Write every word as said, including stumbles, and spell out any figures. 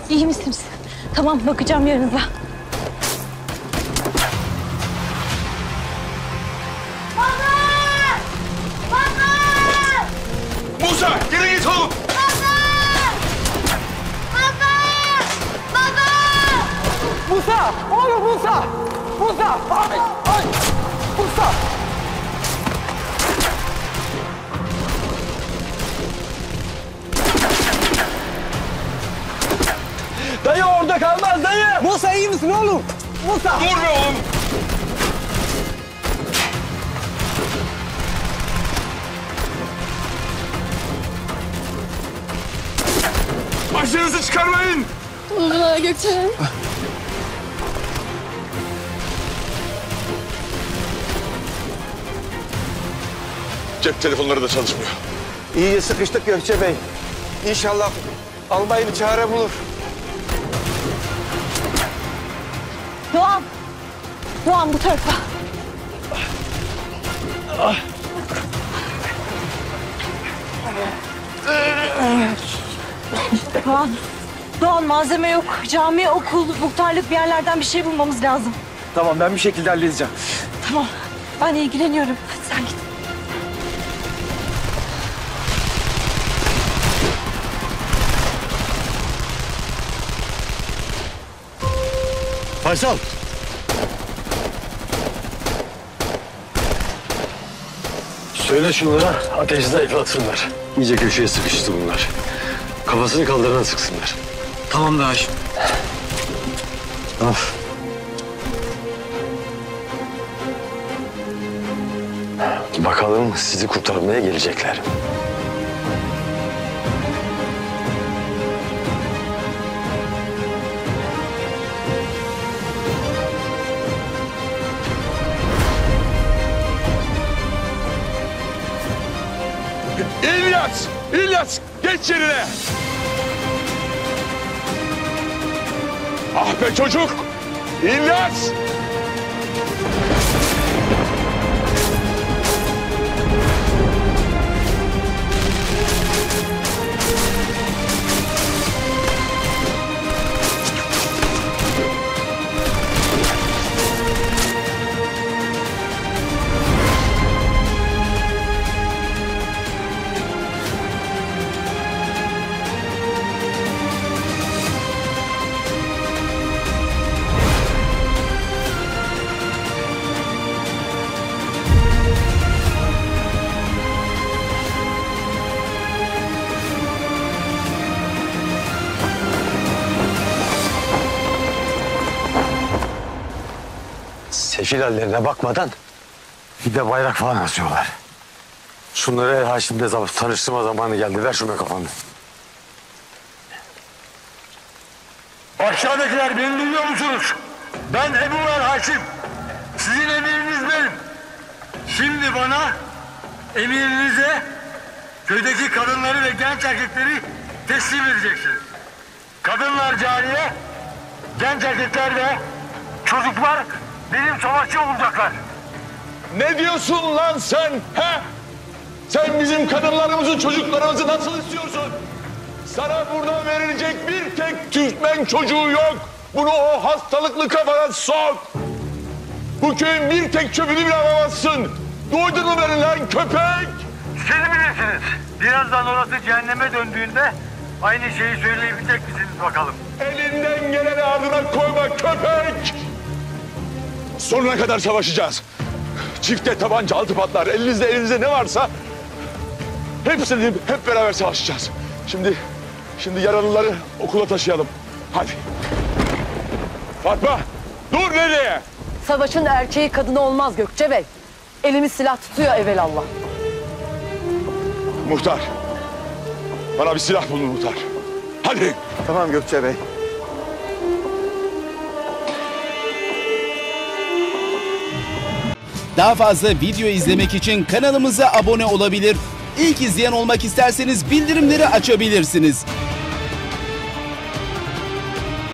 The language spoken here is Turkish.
İyi misiniz? Tamam, bakacağım yanınıza. Baba! Baba! Musa, geri git oğlum. Baba! Baba! Baba! Musa! Oğlum Musa! Musa! Ay! Ay! Musa! Dayı orada kalmaz dayı! Musa iyi misin oğlum? Musa! Dur be oğlum. Başınızı çıkarmayın. Ulan Gökçen. Cep telefonları da çalışmıyor. İyice sıkıştık Gökçe Bey. İnşallah albay bir çare bulur. Doğan! Doğan bu tarafa. Doğan, Doğan malzeme yok. Cami, okul, muhtarlık bir yerlerden bir şey bulmamız lazım. Tamam ben bir şekilde halledeceğim. Tamam, ben ilgileniyorum. Hadi sen git. Faysal. Söyle şunlara ateşi zayıflatsınlar. İyice köşeye sıkıştı bunlar. Kafasını kaldırana sıksınlar. Tamam da Haşim. Of. Bakalım sizi kurtarmaya gelecekler. İlyas! İlyas! Geç yerine! Ah be çocuk! İlyas! Sefil hallerine bakmadan bir de bayrak falan asıyorlar. Şunları Haşim'le tanıştırma zamanı geldi. Ver şunu kafanı. Aşağıdakiler beni duyuyor musunuz? Ben Ebu Ver Haşim. Sizin emiriniz benim. Şimdi bana emirinize köydeki kadınları ve genç erkekleri teslim edeceksiniz. Kadınlar cariye, genç erkekler de çocuklar benim savaşçı olacaklar. Ne diyorsun lan sen? He? Sen bizim kadınlarımızı, çocuklarımızı nasıl istiyorsun? Sana burada verilecek bir tek Türkmen çocuğu yok. Bunu o hastalıklı kafana sok. Bu köyün bir tek çöpünü bile alamazsın. Duydun mu beni lan köpek? Siz bilirsiniz. Birazdan orası cehenneme döndüğünde aynı şeyi söyleyebilecek misiniz bakalım? Elinden geleni ardına koyma köpek. Sonuna kadar savaşacağız. Çifte tabanca, altı patlar. Elinizde elinizde ne varsa hepsini hep beraber savaşacağız. Şimdi şimdi yaralıları okula taşıyalım. Hadi. Fatma, dur nereye? Savaşın erkeği kadını olmaz Gökçe Bey. Elimiz silah tutuyor evelallah. Muhtar. Bana bir silah bulun muhtar. Hadi. Tamam Gökçe Bey. Daha fazla video izlemek için kanalımıza abone olabilir. İlk izleyen olmak isterseniz bildirimleri açabilirsiniz.